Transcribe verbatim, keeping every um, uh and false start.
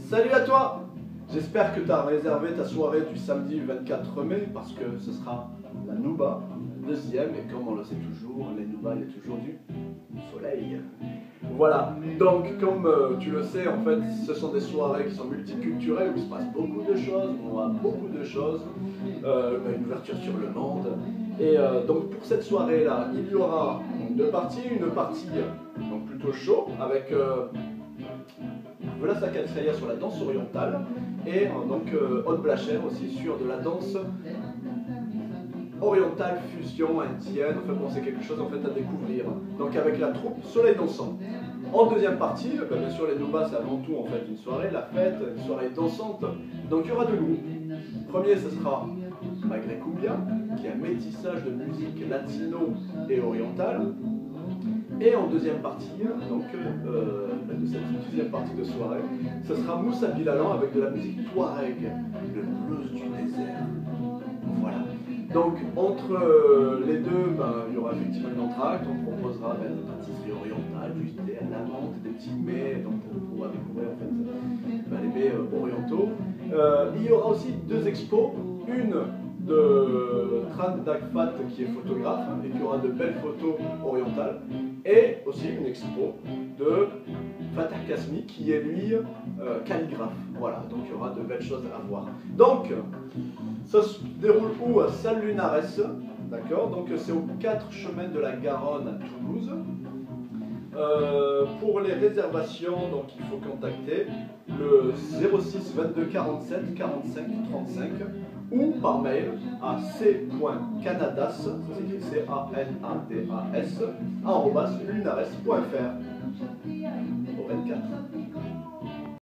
Salut à toi! J'espère que tu as réservé ta soirée du samedi vingt-quatre mai parce que ce sera la Nouba, deuxième, et comme on le sait toujours, les Nouba, il y a toujours du soleil. Voilà, donc comme euh, tu le sais, en fait, ce sont des soirées qui sont multiculturelles où il se passe beaucoup de choses, où on voit beaucoup de choses, euh, une ouverture sur le monde. Et euh, donc pour cette soirée-là, il y aura deux parties, une partie donc plutôt chaud avec euh, Voilà Sakatreya sur la danse orientale et euh, donc euh, Aude Blacher aussi sur de la danse orientale fusion indienne. Enfin bon, c'est quelque chose en fait à découvrir. Donc avec la troupe Soleil Dansant. En deuxième partie, ben, bien sûr les Noubas c'est avant tout en fait une soirée, la fête, une soirée dansante. Donc il y aura deux groupes. Premier ce sera Maghré Cumbia, qui est un métissage de musique latino et orientale. Et en deuxième partie, donc euh, de cette deuxième partie de soirée, ce sera Moussa Bilalan avec de la musique touareg, le blues du désert. Voilà. Donc entre euh, les deux, ben, il y aura effectivement une entracte, on proposera ben, des pâtisseries orientales, du thé à la menthe, des petits mets, donc pour pouvoir découvrir en fait, ben, les mets euh, orientaux. Euh, il y aura aussi deux expos, une de Tran Dagfat qui est photographe et qui aura de belles photos orientales, et aussi une expo de Fatah Kasmi qui est lui euh, calligraphe. Voilà, donc il y aura de belles choses à voir. Donc, ça se déroule où? À Saint-Lunares, d'accord? Donc c'est aux quatre chemins de la Garonne à Toulouse. Euh, pour les réservations, donc il faut contacter le zéro six vingt-deux quarante-sept quarante-cinq trente-cinq ou par mail à c point canadas, ça s'écrit C A N A D A S, arobase lunares point F R. Au vingt-quatre.